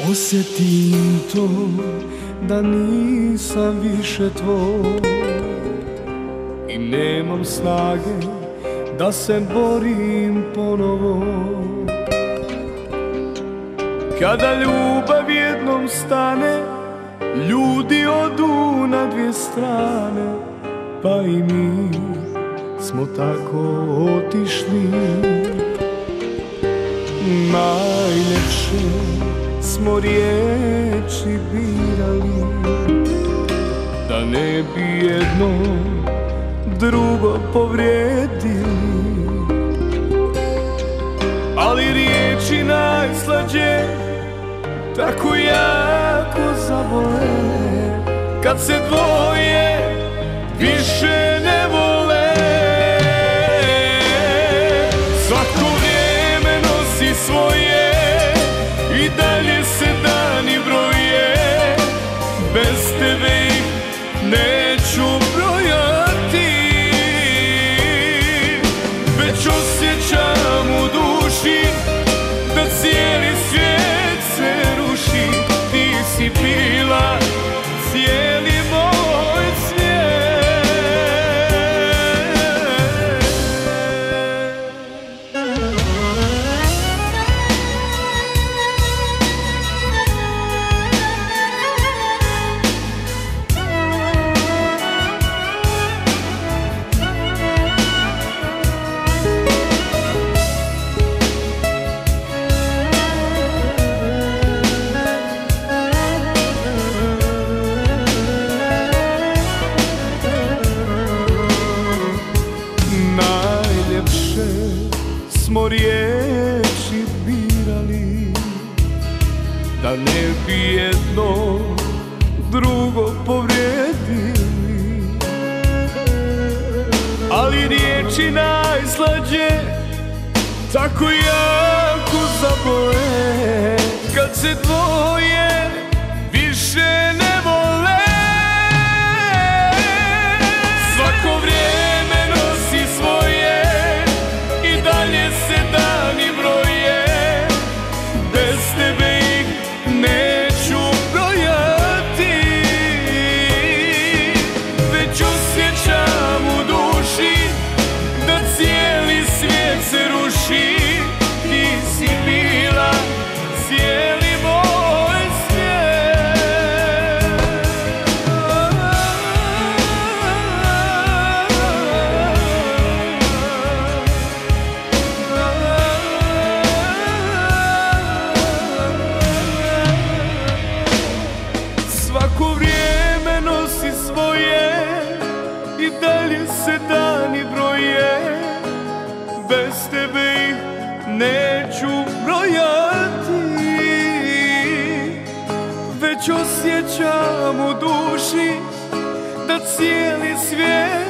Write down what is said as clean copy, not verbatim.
Osjetim to da nisam više tvoj i nemam snage da se borim ponovo. Kada ljubav jednom stane, ljudi odu na dvije strane, pa i mi smo tako otišli. Najljepše smo riječi birali, da ne bi jedno drugo povrijedili. Ali riječi najslađe tako jako zabole, kad se dvoje više ne vole. Svako vrijeme nosi svoje i dalje se dani broje, bez tebe ih neću brojati. Već osjećam u duši da cijeli svijet se ruši. Ti si bila cijeli moj svijet. Najljepše smo riječi birali, da ne bi jedno drugo povrijedili. Ali riječi najslađe tako jako zabole, kad se dvoje više ne vole. Svako vrijeme nosi svoje i dalje se dani broje, bez tebe ih neću brojati. Već osjećam u duši da cijeli svijet se ruši. Ti si bila cijeli moj svijet. Svako vrijeme nosi svoje i dalje se dani broje, bez tebe ih neću brojati. Već osjećam u duši da cijeli svijet